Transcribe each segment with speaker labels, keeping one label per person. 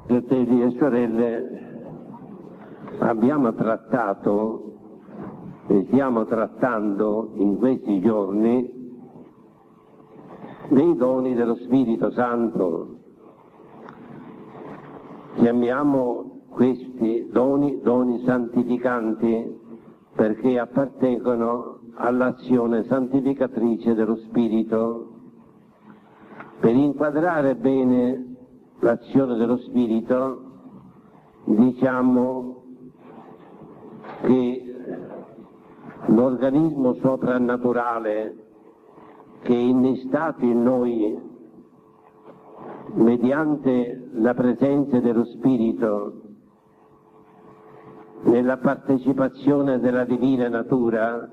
Speaker 1: Fratelli e sorelle, abbiamo trattato e stiamo trattando in questi giorni dei doni dello Spirito Santo. Chiamiamo questi doni santificanti perché appartengono all'azione santificatrice dello Spirito. Per inquadrare bene l'azione dello Spirito, diciamo che l'organismo soprannaturale che è innestato in noi mediante la presenza dello Spirito nella partecipazione della divina natura,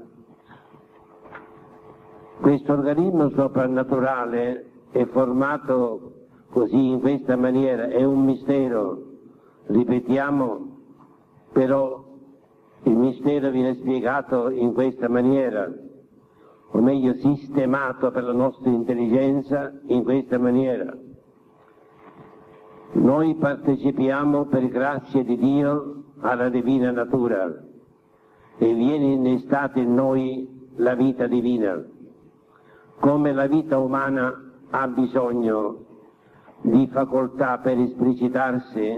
Speaker 1: questo organismo soprannaturale è formato così, in questa maniera, è un mistero, ripetiamo, però il mistero viene spiegato in questa maniera, o meglio sistemato per la nostra intelligenza in questa maniera. Noi partecipiamo per grazia di Dio alla divina natura e viene innestata in noi la vita divina. Come la vita umana ha bisogno di facoltà per esplicitarsi,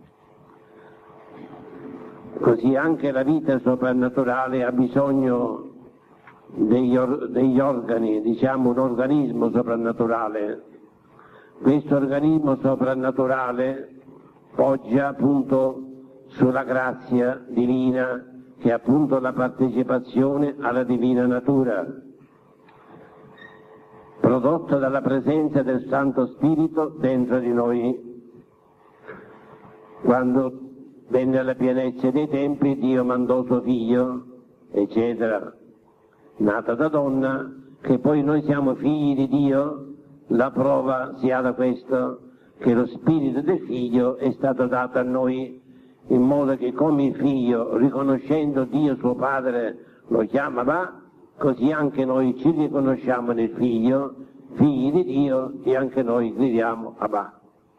Speaker 1: così anche la vita soprannaturale ha bisogno degli organi, diciamo un organismo soprannaturale. Questo organismo soprannaturale poggia appunto sulla grazia divina, che è appunto la partecipazione alla divina natura, prodotta dalla presenza del Santo Spirito dentro di noi. Quando venne alla pienezza dei tempi, Dio mandò suo figlio, eccetera, nata da donna, che poi noi siamo figli di Dio. La prova si ha da questo, che lo spirito del figlio è stato dato a noi, in modo che come il figlio, riconoscendo Dio suo padre, lo chiama va, così anche noi ci riconosciamo nel figlio, figli di Dio, e anche noi gridiamo Abba.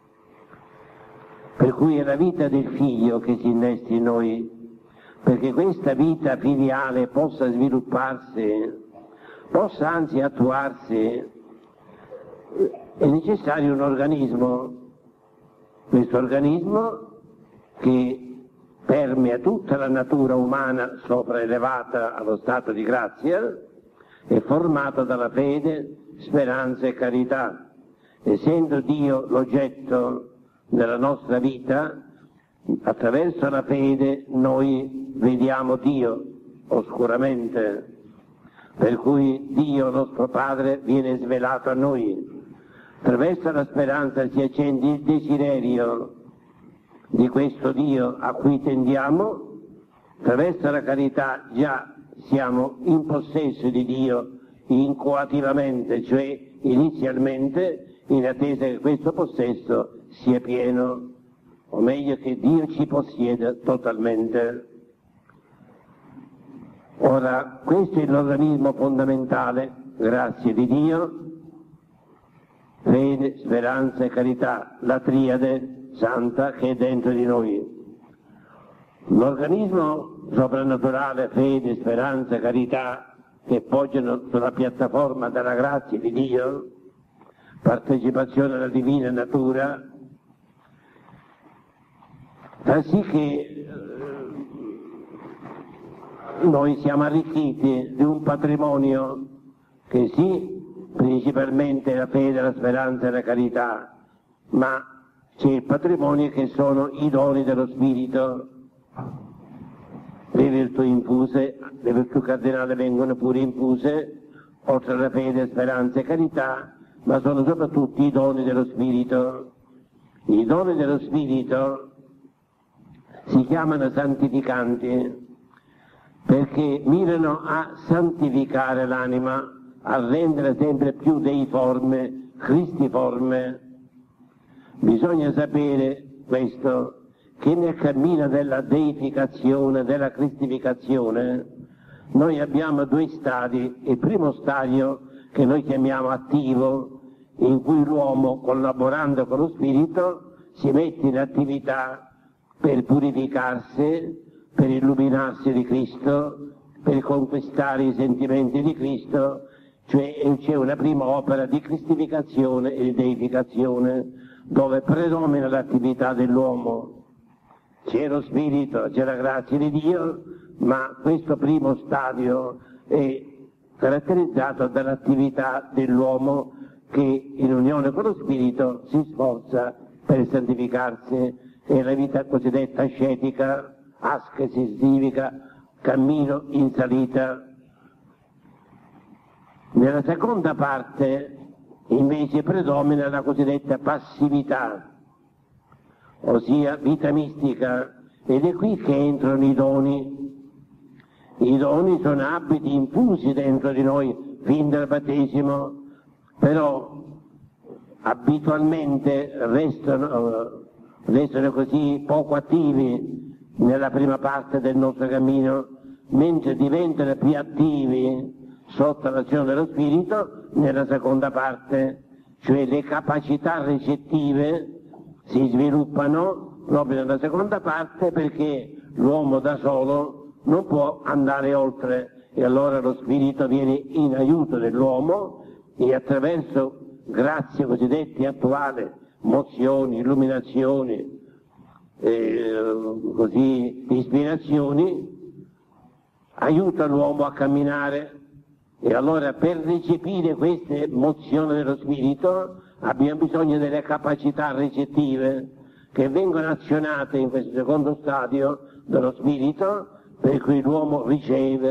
Speaker 1: Per cui è la vita del figlio che si innesta in noi, perché questa vita filiale possa svilupparsi, possa anzi attuarsi, è necessario un organismo. Questo organismo che permea tutta la natura umana sopraelevata allo stato di grazia, è formato dalla fede, speranza e carità. Essendo Dio l'oggetto della nostra vita, attraverso la fede noi vediamo Dio oscuramente, per cui Dio nostro Padre viene svelato a noi. Attraverso la speranza si accende il desiderio di questo Dio a cui tendiamo, attraverso la carità già siamo in possesso di Dio incoativamente, cioè inizialmente, in attesa che questo possesso sia pieno, o meglio che Dio ci possieda totalmente. Ora, questo è l'organismo fondamentale, grazie di Dio, fede, speranza e carità, la triade santa che è dentro di noi. L'organismo soprannaturale, fede, speranza, carità, che poggiano sulla piattaforma della grazia di Dio, partecipazione alla divina natura, fa sì che noi siamo arricchiti di un patrimonio che sì, principalmente la fede, la speranza e la carità, ma c'è il patrimonio che sono i doni dello Spirito. Le virtù infuse, le virtù cardinali vengono pure infuse, oltre alla fede, speranza e carità, ma sono soprattutto i doni dello Spirito. I doni dello Spirito si chiamano santificanti perché mirano a santificare l'anima, a rendere sempre più deiforme, cristiforme. Bisogna sapere questo, che nel cammino della deificazione, della cristificazione, noi abbiamo due stadi. Il primo stadio, che noi chiamiamo attivo, in cui l'uomo, collaborando con lo Spirito, si mette in attività per purificarsi, per illuminarsi di Cristo, per conquistare i sentimenti di Cristo, cioè c'è una prima opera di cristificazione e di deificazione, dove predomina l'attività dell'uomo. C'è lo spirito, c'è la grazia di Dio, ma questo primo stadio è caratterizzato dall'attività dell'uomo che in unione con lo spirito si sforza per santificarsi. È la vita cosiddetta ascetica, ascesi significa cammino in salita. Nella seconda parte invece predomina la cosiddetta passività, ossia vita mistica, ed è qui che entrano i doni. I doni sono abiti infusi dentro di noi fin dal battesimo, però abitualmente restano così poco attivi nella prima parte del nostro cammino, mentre diventano più attivi sotto l'azione dello Spirito nella seconda parte, cioè le capacità recettive si sviluppano proprio nella seconda parte, perché l'uomo da solo non può andare oltre, e allora lo Spirito viene in aiuto dell'uomo e attraverso grazie cosiddette attuali, mozioni, illuminazioni, così ispirazioni, aiuta l'uomo a camminare. E allora per recepire queste mozioni dello Spirito abbiamo bisogno delle capacità recettive che vengono azionate in questo secondo stadio dello Spirito, per cui l'uomo riceve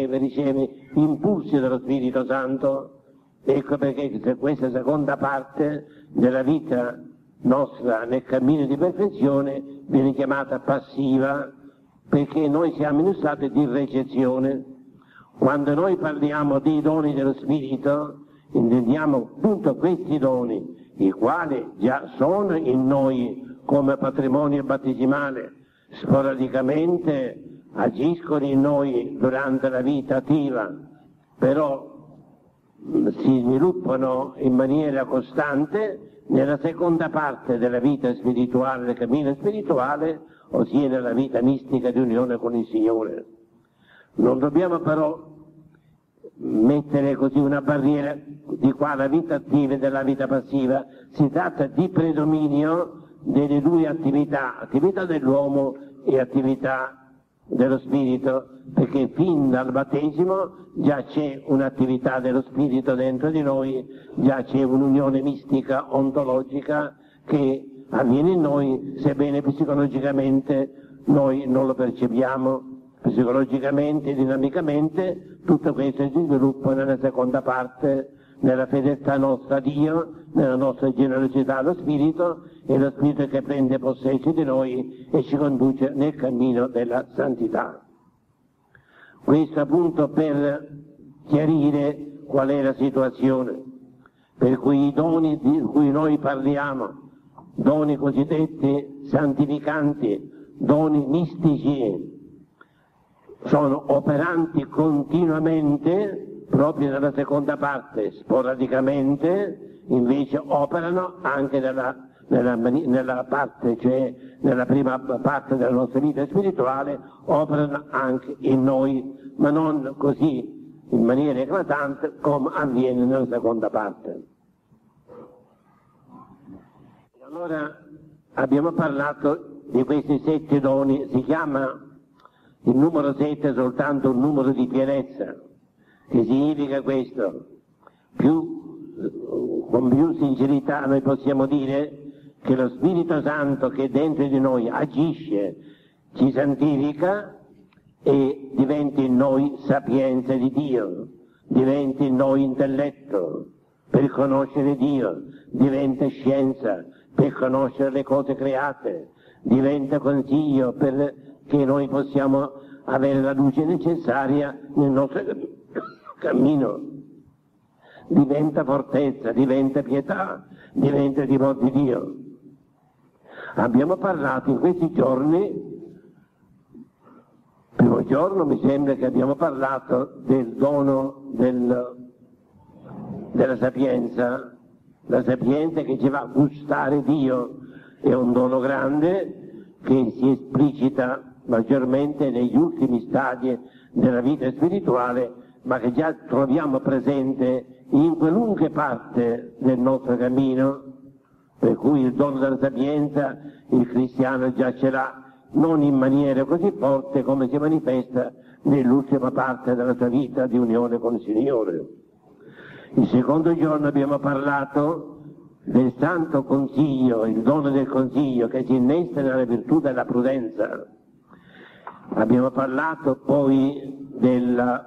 Speaker 1: impulsi dello Spirito Santo. Ecco perché questa seconda parte della vita nostra nel cammino di perfezione viene chiamata passiva, perché noi siamo in uno stato di recezione. Quando noi parliamo dei doni dello Spirito, intendiamo appunto questi doni, i quali già sono in noi come patrimonio battesimale, sporadicamente agiscono in noi durante la vita attiva, però si sviluppano in maniera costante nella seconda parte della vita spirituale, del cammino spirituale, ossia nella vita mistica di unione con il Signore. Non dobbiamo però mettere così una barriera di qua la vita attiva e della vita passiva. Si tratta di predominio delle due attività, attività dell'uomo e attività dello spirito, perché fin dal battesimo già c'è un'attività dello spirito dentro di noi, già c'è un'unione mistica ontologica che avviene in noi, sebbene psicologicamente noi non lo percepiamo. Psicologicamente, dinamicamente, tutto questo si sviluppa nella seconda parte, nella fedeltà nostra a Dio, nella nostra generosità allo Spirito, e lo Spirito che prende possesso di noi e ci conduce nel cammino della santità. Questo appunto per chiarire qual è la situazione, per cui i doni di cui noi parliamo, doni cosiddetti santificanti, doni mistici, sono operanti continuamente proprio nella seconda parte, sporadicamente invece operano anche nella parte, cioè nella prima parte della nostra vita spirituale, operano anche in noi, ma non così in maniera eclatante come avviene nella seconda parte. Allora abbiamo parlato di questi 7 doni, si chiama il numero 7 soltanto un numero di pienezza. Che significa questo? Con più sincerità noi possiamo dire che lo Spirito Santo che dentro di noi agisce, ci santifica e diventa in noi sapienza di Dio, diventa in noi intelletto per conoscere Dio, diventa scienza per conoscere le cose create, diventa consiglio perché noi possiamo avere la luce necessaria nel nostro cammino, diventa fortezza, diventa pietà, diventa timore di Dio. Abbiamo parlato in questi giorni, primo giorno mi sembra che abbiamo parlato del dono della sapienza, la sapienza che ci fa gustare Dio, è un dono grande che si esplicita maggiormente negli ultimi stadi della vita spirituale, ma che già troviamo presente in qualunque parte del nostro cammino, per cui il dono della sapienza il cristiano già ce l'ha, non in maniera così forte come si manifesta nell'ultima parte della sua vita di unione con il Signore. Il secondo giorno abbiamo parlato del Santo Consiglio, il dono del consiglio che si innesta nella virtù della prudenza. Abbiamo parlato poi del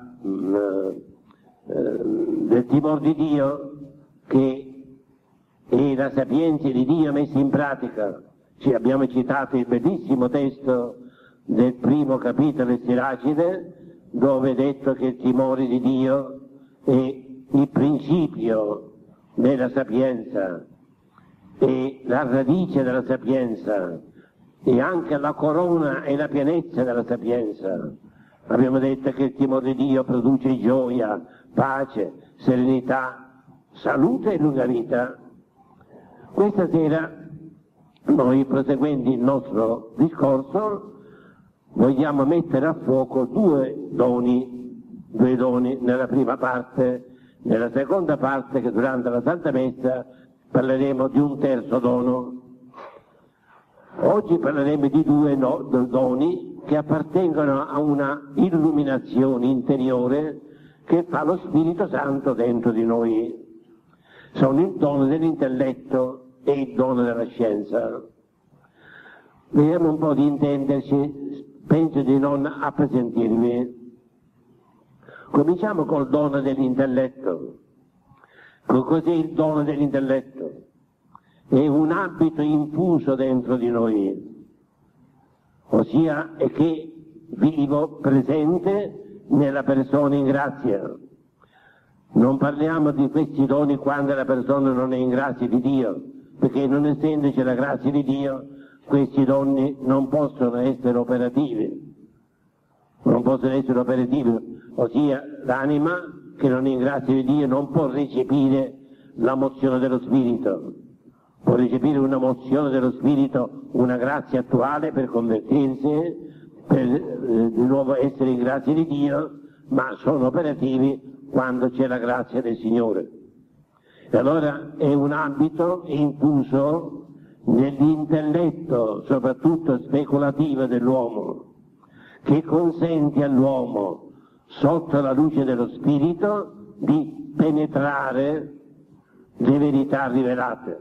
Speaker 1: timore di Dio, che è la sapienza di Dio messa in pratica. Abbiamo citato il bellissimo testo del primo capitolo di Siracide, dove è detto che il timore di Dio è il principio della sapienza, è la radice della sapienza, e anche la corona e la pienezza della sapienza. Abbiamo detto che il timore di Dio produce gioia, pace, serenità, salute e lunga vita. Questa sera noi, proseguendo il nostro discorso, vogliamo mettere a fuoco due doni nella prima parte. Nella seconda parte, che durante la Santa Messa, parleremo di un terzo dono. Oggi parleremo di due doni che appartengono a una illuminazione interiore che fa lo Spirito Santo dentro di noi. Sono il dono dell'intelletto e il dono della scienza. Vediamo un po' di intenderci, penso di non appesantirvi. Cominciamo col dono dell'intelletto. Cos'è il dono dell'intelletto? È un abito infuso dentro di noi, ossia è che vivo, presente nella persona in grazia. Non parliamo di questi doni quando la persona non è in grazia di Dio, perché non essendoci la grazia di Dio, questi doni non possono essere operativi. Non possono essere operativi, ossia l'anima che non è in grazia di Dio non può recepire la mozione dello Spirito, può recepire una mozione dello Spirito, una grazia attuale per convertirsi, per di nuovo essere in grazia di Dio, ma sono operativi quando c'è la grazia del Signore. E allora è un ambito infuso nell'intelletto, soprattutto speculativo dell'uomo, che consente all'uomo, sotto la luce dello Spirito, di penetrare le verità rivelate.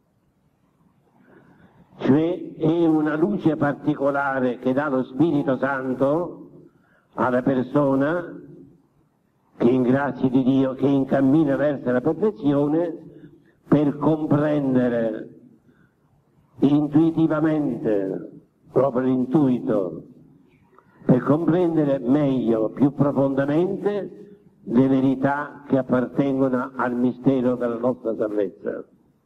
Speaker 1: Cioè è una luce particolare che dà lo Spirito Santo alla persona che è in grazia di Dio, che incammina verso la perfezione, per comprendere intuitivamente, proprio l'intuito, per comprendere meglio, più profondamente, le verità che appartengono al mistero della nostra salvezza.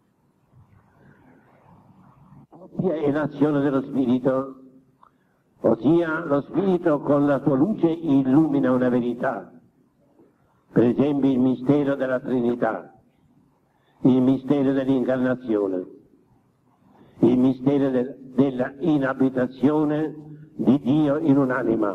Speaker 1: Ossia è l'azione dello Spirito, ossia lo Spirito con la sua luce illumina una verità, per esempio il mistero della Trinità, il mistero dell'incarnazione, il mistero della inabitazione di Dio in un'anima,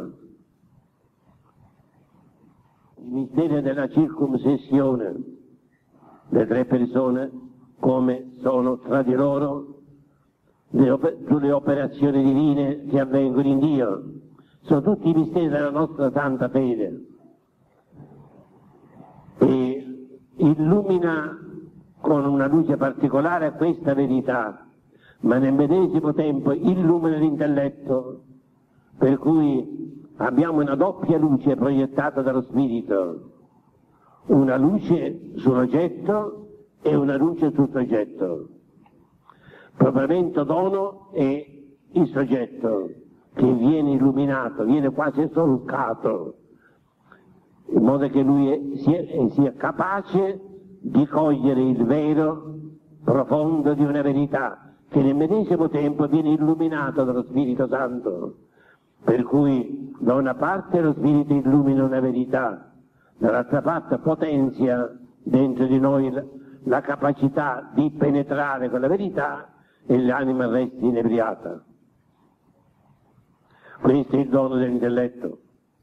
Speaker 1: il mistero della circumcessione, le tre persone come sono tra di loro, sulle operazioni divine che avvengono in Dio, sono tutti i misteri della nostra santa fede, e illumina con una luce particolare questa verità, ma nel medesimo tempo illumina l'intelletto, per cui abbiamo una doppia luce proiettata dallo Spirito, una luce sull'oggetto e una luce sul soggetto. Propriamente dono è il soggetto che viene illuminato, viene quasi solcato, in modo che lui sia capace di cogliere il vero profondo di una verità, che nel medesimo tempo viene illuminato dallo Spirito Santo. Per cui da una parte lo Spirito illumina una verità, dall'altra parte potenzia dentro di noi la capacità di penetrare quella verità, e l'anima resti inebriata. Questo è il dono dell'intelletto.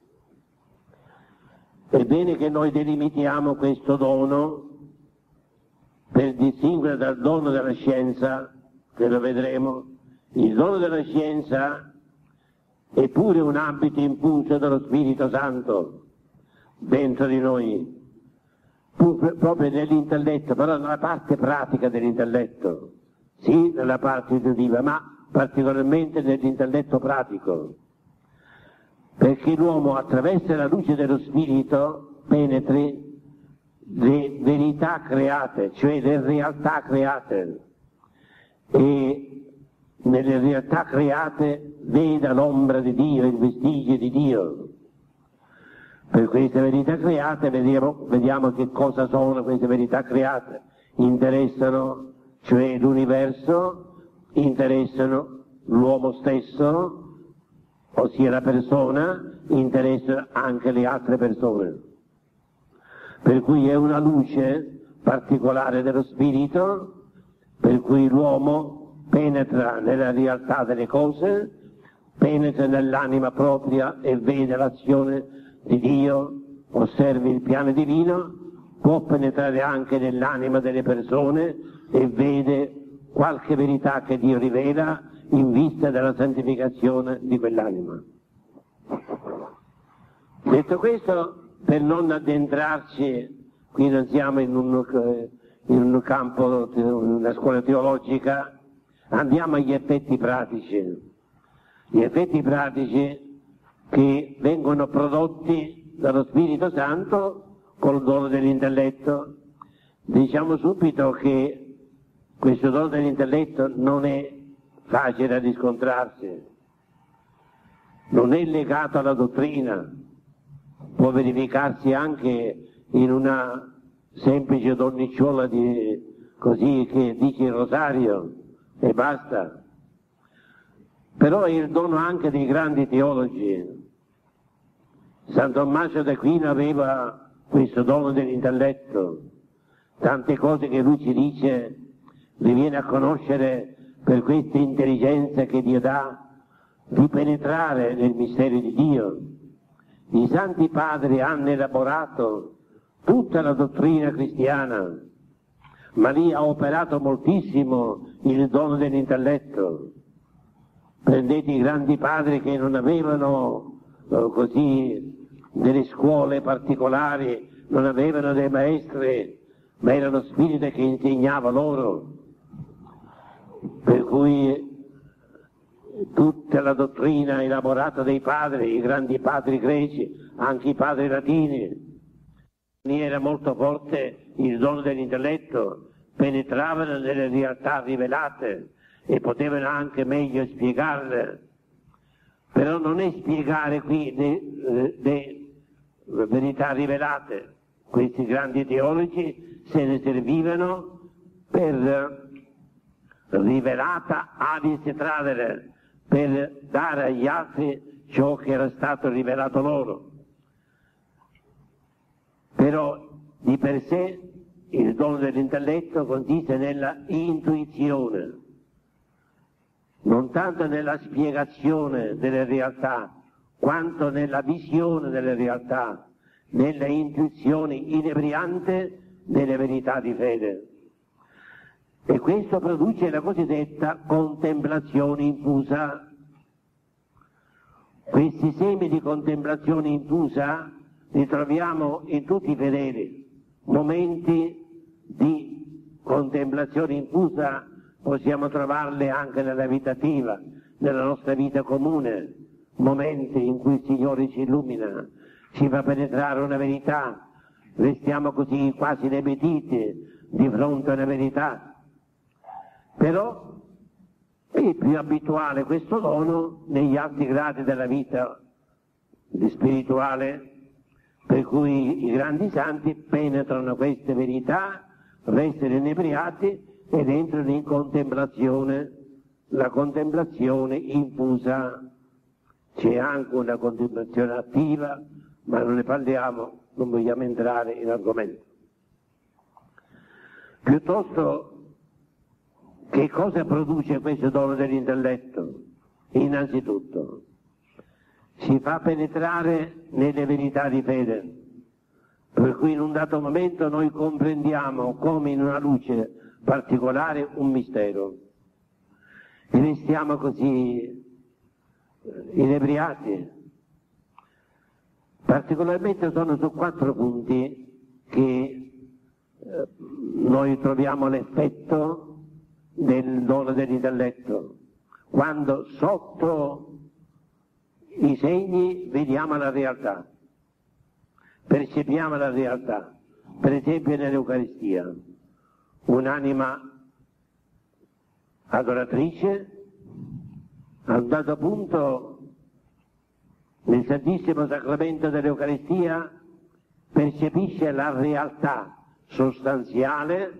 Speaker 1: È bene che noi delimitiamo questo dono per distinguere dal dono della scienza, che lo vedremo. Il dono della scienza è pure un abito impulso dello Spirito Santo dentro di noi, proprio nell'intelletto, però nella parte pratica dell'intelletto, sì, nella parte intuitiva, ma particolarmente nell'intelletto pratico, perché l'uomo attraverso la luce dello Spirito penetri le verità create, cioè le realtà create, e nelle realtà create veda l'ombra di Dio, il vestigio di Dio. Per queste verità create vediamo che cosa sono queste verità create. Interessano, cioè l'universo, interessano l'uomo stesso, ossia la persona, interessano anche le altre persone. Per cui è una luce particolare dello spirito, per cui l'uomo penetra nella realtà delle cose, penetra nell'anima propria e vede l'azione di Dio, osservi il piano divino, può penetrare anche nell'anima delle persone e vede qualche verità che Dio rivela in vista della santificazione di quell'anima. Detto questo, per non addentrarci, qui non siamo in un campo, in una scuola teologica, andiamo agli effetti pratici. Gli effetti pratici che vengono prodotti dallo Spirito Santo col dono dell'intelletto. Diciamo subito che questo dono dell'intelletto non è facile da riscontrarsi, non è legato alla dottrina, può verificarsi anche in una semplice donnicciola così che dice il rosario e basta. Però è il dono anche dei grandi teologi. San Tommaso d'Aquino aveva questo dono dell'intelletto, tante cose che lui ci dice le viene a conoscere per questa intelligenza che Dio dà di penetrare nel mistero di Dio. I santi padri hanno elaborato tutta la dottrina cristiana, ma lì ha operato moltissimo il dono dell'intelletto. Prendete i grandi padri che non avevano così delle scuole particolari, non avevano dei maestri, ma era lo Spirito che insegnava loro. Per cui tutta la dottrina elaborata dai padri, i grandi padri greci, anche i padri latini, era molto forte il dono dell'intelletto, penetravano nelle realtà rivelate e potevano anche meglio spiegarle. Però non è spiegare qui le verità rivelate. Questi grandi teologi se ne servivano per rivelata avis tradere, per dare agli altri ciò che era stato rivelato loro. Però di per sé il dono dell'intelletto consiste nella intuizione, non tanto nella spiegazione delle realtà, quanto nella visione delle realtà, nella intuizione inebriante delle verità di fede. E questo produce la cosiddetta contemplazione infusa. Questi semi di contemplazione infusa li troviamo in tutti i fedeli. Momenti di contemplazione infusa possiamo trovarli anche nella vita attiva, nella nostra vita comune, momenti in cui il Signore ci illumina, ci fa penetrare una verità, restiamo così quasi inebetiti di fronte a una verità. Però è più abituale questo dono negli alti gradi della vita spirituale, per cui i grandi santi penetrano queste verità, restano inebriati ed entrano in contemplazione, la contemplazione infusa. C'è anche una contemplazione attiva, ma non ne parliamo, non vogliamo entrare in argomento. Piuttosto Che cosa produce questo dono dell'intelletto? Innanzitutto, si fa penetrare nelle verità di fede, per cui in un dato momento noi comprendiamo come in una luce particolare un mistero e restiamo così inebriati. Particolarmente sono su 4 punti che noi troviamo l'effetto del dono dell'intelletto, quando sotto i segni vediamo la realtà, percepiamo la realtà. Per esempio nell'Eucaristia, un'anima adoratrice a un dato punto nel Santissimo Sacramento dell'Eucaristia percepisce la realtà sostanziale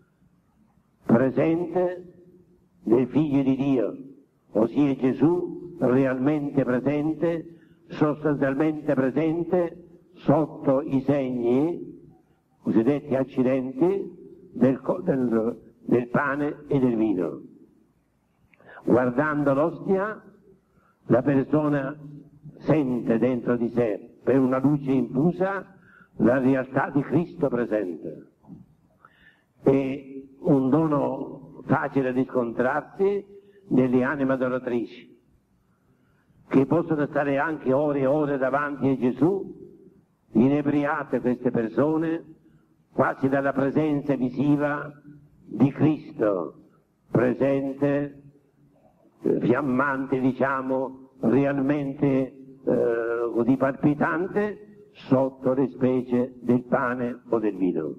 Speaker 1: presente del Figlio di Dio, ossia Gesù realmente presente, sostanzialmente presente sotto i segni, cosiddetti accidenti, del pane e del vino. Guardando l'ostia, la persona sente dentro di sé, per una luce infusa, la realtà di Cristo presente. È un dono facile di scontrarsi nelle anime adoratrici, che possono stare anche ore e ore davanti a Gesù, inebriate queste persone, quasi dalla presenza visiva di Cristo, presente, fiammante, diciamo, realmente così palpitante, sotto le specie del pane o del vino.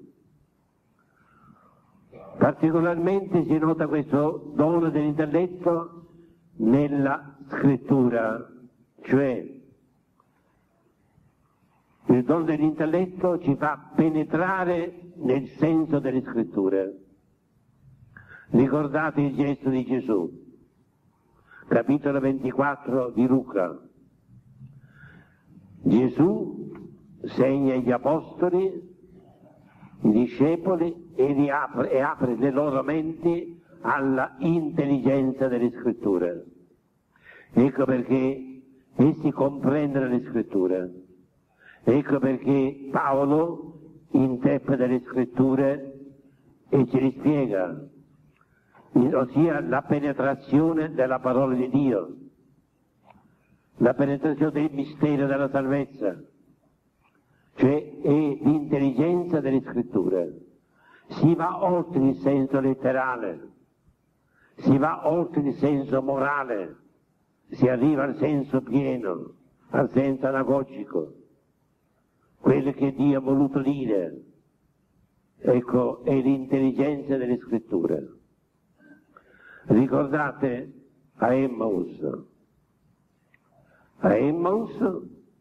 Speaker 1: Particolarmente si nota questo dono dell'intelletto nella scrittura, cioè il dono dell'intelletto ci fa penetrare nel senso delle scritture. Ricordate il gesto di Gesù, capitolo 24 di Luca. Gesù segna gli apostoli, i discepoli e apre le loro menti alla intelligenza delle scritture. Ecco perché essi comprendono le scritture. Ecco perché Paolo interpreta le scritture e ce le spiega, ossia la penetrazione della parola di Dio, la penetrazione del mistero della salvezza, cioè è l'intelligenza delle scritture. Si va oltre il senso letterale, si va oltre il senso morale, si arriva al senso pieno, al senso anagogico, quello che Dio ha voluto dire. Ecco, è l'intelligenza delle scritture. Ricordate a Emmaus. A Emmaus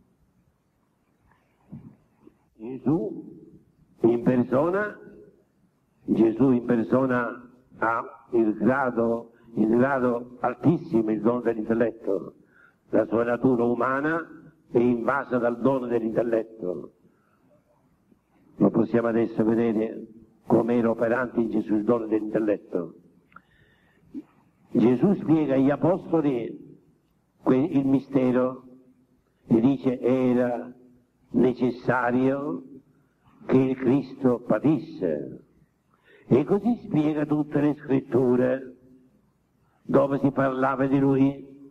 Speaker 1: Gesù in persona ha il grado altissimo, il dono dell'intelletto. La sua natura umana è invasa dal dono dell'intelletto. Lo possiamo adesso vedere come era operante in Gesù il dono dell'intelletto. Gesù spiega agli apostoli il mistero e dice era necessario che il Cristo patisse, e così spiega tutte le scritture dove si parlava di lui.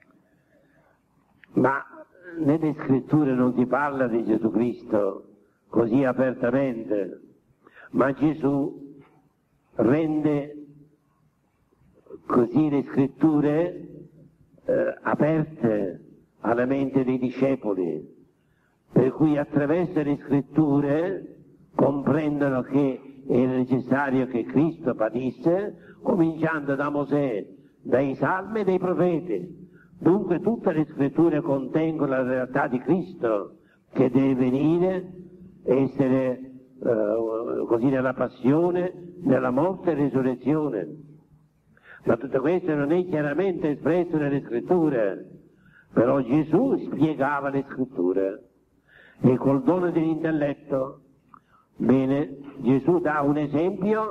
Speaker 1: Ma nelle scritture non si parla di Gesù Cristo così apertamente, ma Gesù rende così le scritture aperte alla mente dei discepoli, per cui attraverso le scritture comprendono che era necessario che Cristo patisse, cominciando da Mosè, dai Salmi e dai Profeti. Dunque tutte le scritture contengono la realtà di Cristo che deve venire, essere così nella passione, nella morte e risurrezione. Ma tutto questo non è chiaramente espresso nelle scritture, però Gesù spiegava le scritture e col dono dell'intelletto, bene, Gesù dà un esempio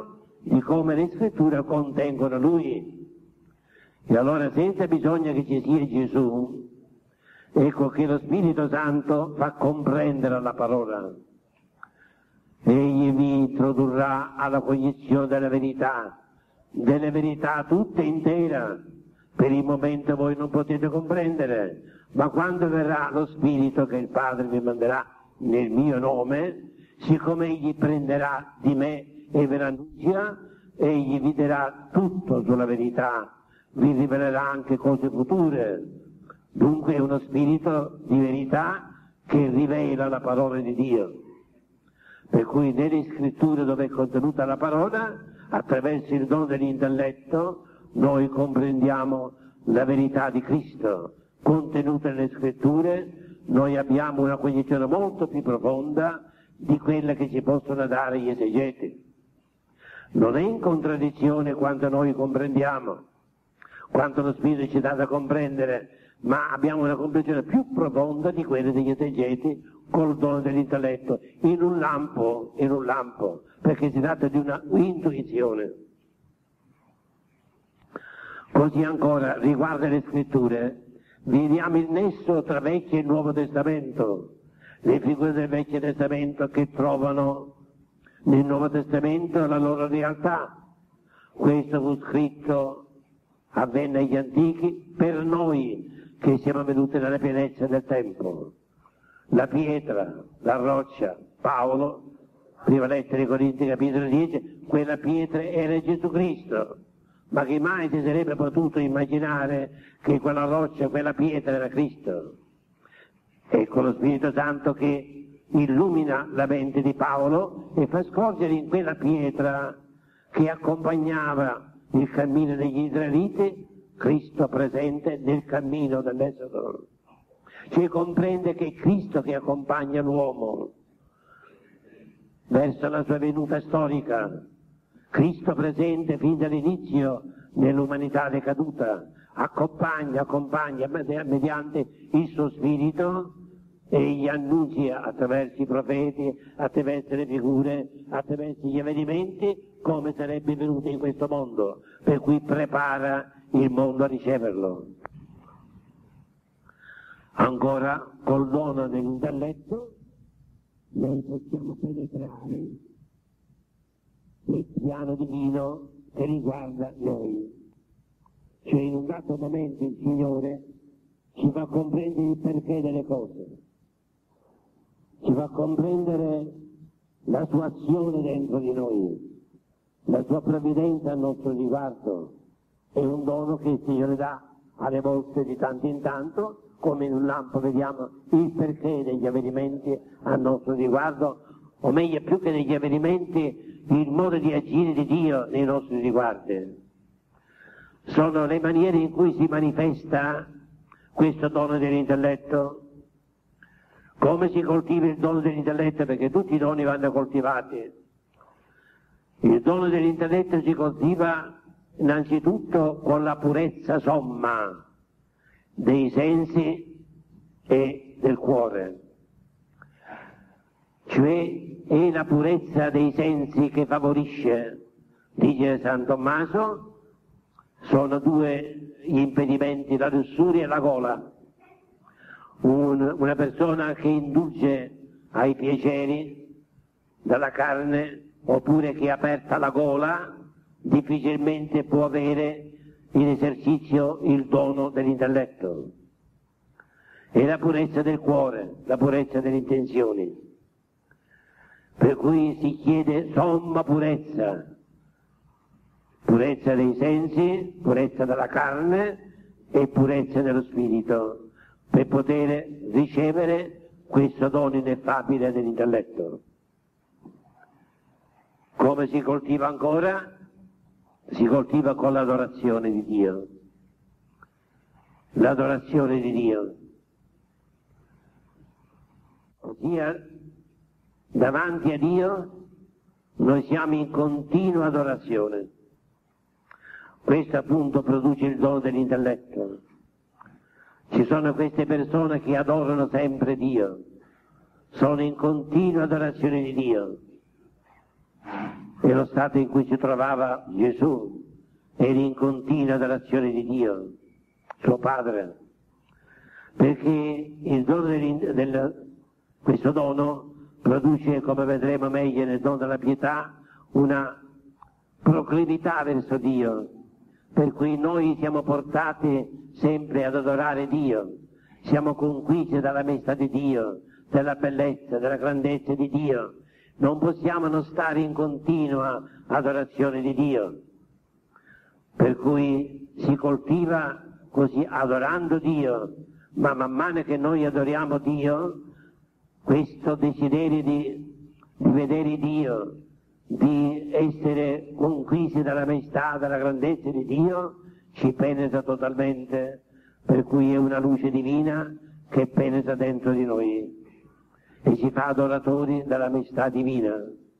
Speaker 1: di come le scritture contengono Lui. E allora, senza bisogno che ci sia Gesù, ecco che lo Spirito Santo fa comprendere la parola. Egli vi introdurrà alla cognizione delle verità tutte intere. Per il momento voi non potete comprendere, ma quando verrà lo Spirito che il Padre vi manderà nel mio nome, siccome egli prenderà di me e ve l'annunzia, egli vi dirà tutto sulla verità, vi rivelerà anche cose future. Dunque è uno spirito di verità che rivela la parola di Dio. Per cui nelle scritture dove è contenuta la parola, attraverso il dono dell'intelletto, noi comprendiamo la verità di Cristo. Contenuta nelle scritture, noi abbiamo una cognizione molto più profonda di quella che ci possono dare gli esegeti. Non è in contraddizione quanto noi comprendiamo, quanto lo Spirito ci dà da comprendere, ma abbiamo una comprensione più profonda di quella degli esegeti col dono dell'intelletto, in un lampo, perché si tratta di una intuizione. Così ancora, riguardo le scritture, vediamo il nesso tra Vecchio e Nuovo Testamento, le figure del Vecchio Testamento che trovano nel Nuovo Testamento la loro realtà. Questo fu scritto, avvenne agli antichi, per noi che siamo venuti nella pienezza del tempo. La pietra, la roccia, Paolo, prima lettera ai Corinzi capitolo 10, quella pietra era Gesù Cristo. Ma chi mai si sarebbe potuto immaginare che quella roccia, quella pietra era Cristo? Ecco lo Spirito Santo che illumina la mente di Paolo e fa scorgere in quella pietra che accompagnava il cammino degli Israeliti, Cristo presente nel cammino dell'Esodo. Cioè comprende che è Cristo che accompagna l'uomo verso la sua venuta storica. Cristo presente fin dall'inizio nell'umanità decaduta, accompagna mediante il suo Spirito e gli annunci attraverso i profeti, attraverso le figure, attraverso gli avvenimenti, come sarebbe venuto in questo mondo, per cui prepara il mondo a riceverlo. Ancora, col dono dell'intelletto, noi possiamo penetrare il piano divino che riguarda noi. Cioè in un dato momento il Signore ci fa comprendere il perché delle cose, ci fa comprendere la sua azione dentro di noi, la sua provvidenza al nostro riguardo. È un dono che il Signore dà alle volte di tanto in tanto, come in un lampo vediamo il perché degli avvenimenti a nostro riguardo, o meglio più che degli avvenimenti, il modo di agire di Dio nei nostri riguardi. Sono le maniere in cui si manifesta questo dono dell'intelletto. Come si coltiva il dono dell'intelletto? Perché tutti i doni vanno coltivati. Il dono dell'intelletto si coltiva innanzitutto con la purezza somma dei sensi e del cuore. Cioè è la purezza dei sensi che favorisce, dice San Tommaso, sono due gli impedimenti, la lussuria e la gola. Una persona che indulge ai piaceri della carne, oppure che è aperta la gola, difficilmente può avere in esercizio il dono dell'intelletto. E la purezza del cuore, la purezza delle intenzioni. Per cui si chiede somma purezza, purezza dei sensi, purezza della carne e purezza dello spirito, per poter ricevere questo dono ineffabile dell'intelletto. Come si coltiva ancora? Si coltiva con l'adorazione di Dio. L'adorazione di Dio. Ossia, davanti a Dio noi siamo in continua adorazione. Questo appunto produce il dono dell'intelletto. Ci sono queste persone che adorano sempre Dio, sono in continua adorazione di Dio. e lo stato in cui si trovava Gesù era in continua adorazione di Dio, suo Padre, perché il dono questo dono produce, come vedremo meglio nel dono della pietà, una proclività verso Dio, per cui noi siamo portati sempre ad adorare Dio, siamo conquistati dalla maestà di Dio, della bellezza, della grandezza di Dio. Non possiamo non stare in continua adorazione di Dio, per cui si coltiva così adorando Dio, ma man mano che noi adoriamo Dio, questo desiderio di vedere Dio, di essere conquistati dalla maestà, dalla grandezza di Dio, ci penetra totalmente, per cui è una luce divina che penetra dentro di noi e ci fa adoratori della maestà divina.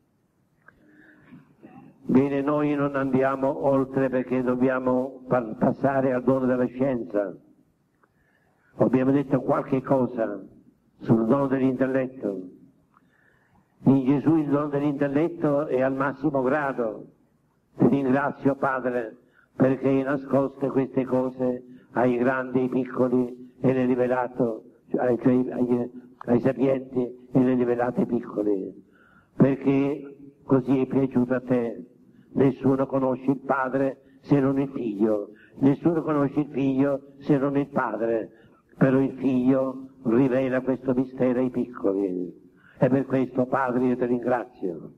Speaker 1: Bene, noi non andiamo oltre perché dobbiamo passare al dono della scienza. Abbiamo detto qualche cosa sul dono dell'intelletto. In Gesù il dono dell'intelletto è al massimo grado. Ti ringrazio, Padre, perché hai nascoste queste cose ai grandi, ai piccoli e le hai rivelato, cioè ai sapienti e le hai rivelate ai piccoli, perché così è piaciuto a te. Nessuno conosce il Padre se non il Figlio, nessuno conosce il Figlio se non il Padre, però il Figlio rivela questo mistero ai piccoli. E per questo, Padre, io ti ringrazio.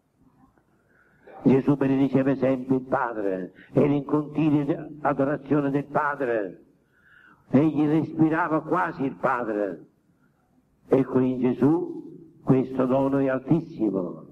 Speaker 1: Gesù benediceva sempre il Padre, era in continua adorazione del Padre, egli respirava quasi il Padre. Ecco, in Gesù questo dono è altissimo.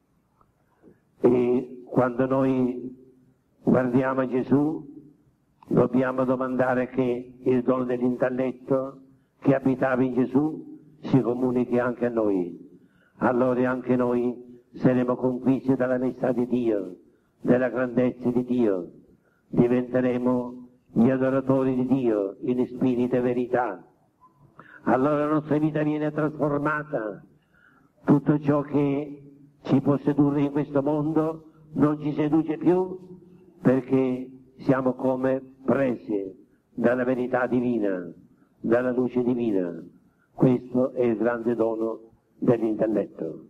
Speaker 1: E quando noi guardiamo a Gesù dobbiamo domandare che il dono dell'intelletto che abitava in Gesù si comunichi anche a noi. Allora anche noi saremo conquistati dalla maestà di Dio, della grandezza di Dio, diventeremo gli adoratori di Dio in spirito e verità. Allora la nostra vita viene trasformata, tutto ciò che ci può sedurre in questo mondo non ci seduce più, perché siamo come presi dalla verità divina, dalla luce divina. Questo è il grande dono dell'intelletto.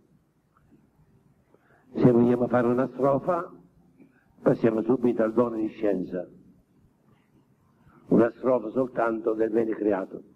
Speaker 1: Se vogliamo fare una strofa, passiamo subito al dono di scienza. Una strofa soltanto del bene creato.